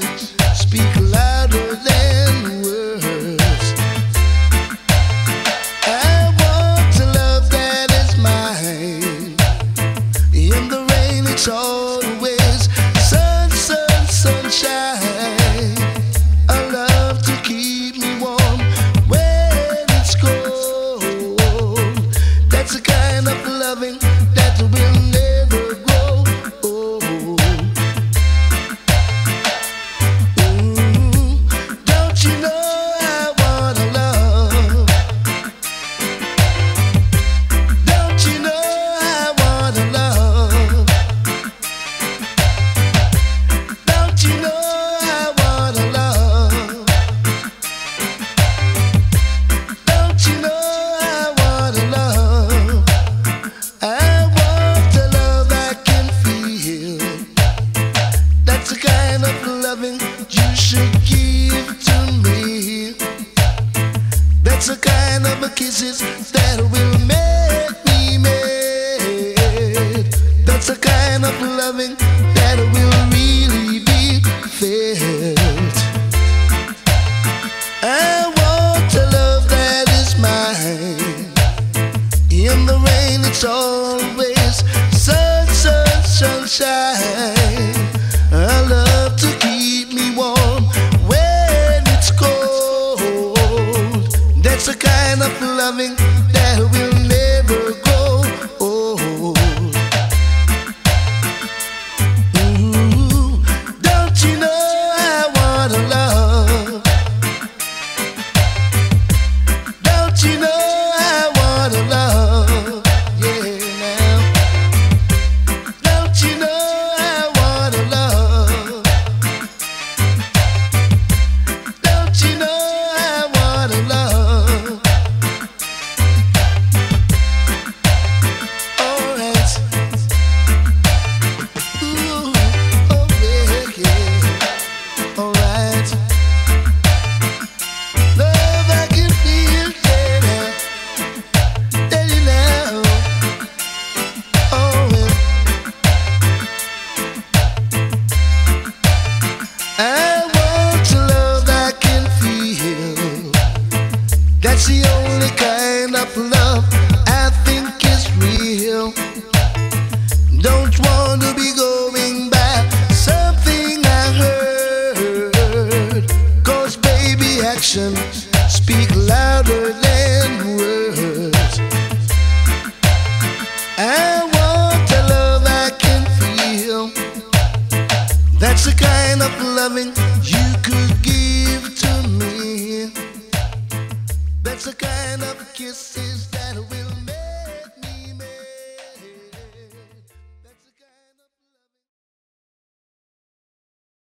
speak louder than words. I want a love that is mine. In the rain it's always sun, sun, sunshine. A love to keep me warm when it's cold. That's the kind of loving that will never grow old. Don't you know I want a love? Don't you know I want a love? Don't you know I want a love? Don't you know I want a love? I want a love I can feel. That's the kind of loving you should give to me. That's the kind of kisses that will make me mad. That's the kind of loving that will really be felt. I want a love that is mine. In the rain it's always sun, sun, sunshine. I love to keep me warm when it's cold. That's the kind of loving that will never grow old. Don't you know I want a love? Don't you know I want a love? Yeah, now. Don't you know I want a love? Don't you know I want a love? Alright. Ooh, oh yeah, yeah. Alright. Love I can feel, yeah. Tell you now. Oh, yeah. I want a love I can feel. That's the only kind of love I think is real. Don't want to be going by something I heard. 'Cause baby, actions speak louder than words. I want a love I can feel. That's the kind of loving you could give to me. That's the kind of kisses